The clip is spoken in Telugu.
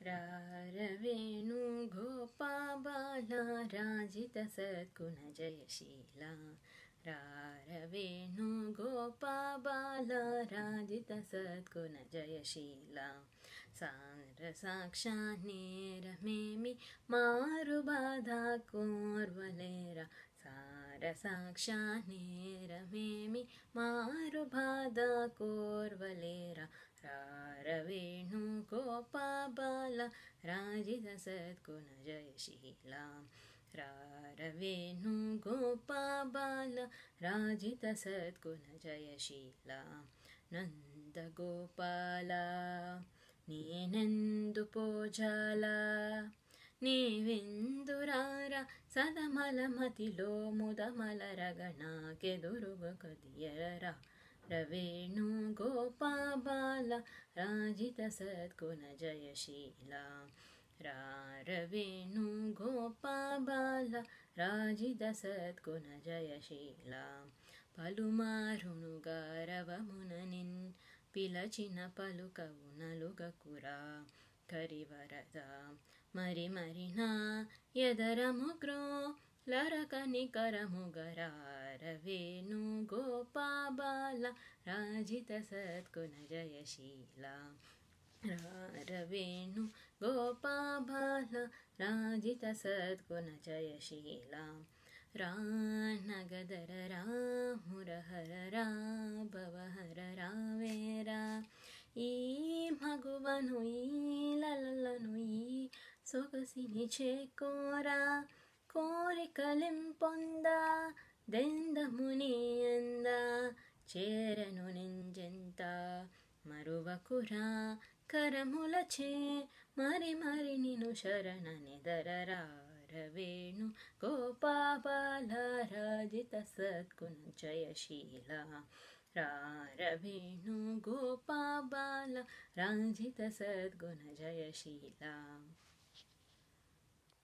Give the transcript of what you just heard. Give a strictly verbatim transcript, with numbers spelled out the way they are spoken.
रारवेणु गोपाबाला राजित सद्गुण जयशीला रारवेणु गोपाबाला राजित सद्गुण जयशीला सार साक्षान्नेरमेमि मारुबाधा कोर्वलेरा सार साक्षान्नेरमेमि मारुबाधा कोर्वलेरा रारवेणु गोपाबाला राजित सद्गुण जयशीला रारवेणु गोपाबाला राजित सद्गुण जयशीला नंद गोपाला नीनेंदु पोजाला నీవెందురారా సదమల మతిలో ముదమలరగణ కెదురుగ కదియరా రవేణు గోపాబాల రాజిత సద్గుణ జయశీలా రారవేణు గోపాబాల రాజిత సద్గుణ జయశీలా పలుమారును గారవమున నిన్ పిలచిన పలుకవు నలుగకురా కరివరద మరి మరినా ఎదరముగ్రో లరకని కరముగరారవేణు గోపాబాల రాజిత సద్గుణ జయశీలా రారవేణు గోపాబాల రాజిత సద్గుణ జయశీలా రా నగదర రా మురహర రా భవహర రావేరా ఈ మగువను ఈ లలలను ఈ సొగసిని చేకోరా కోరికలింపొంద దెందముని అంద చేరను నెంజెంత మరువకురా కరములచే మరి మరి నిను శరణనిదరరా రవేణు గోపాబాల రాజిత సద్గుణ జయశీలా రారవేణు గోపాబాల రాజిత సద్గుణ జయశీలా।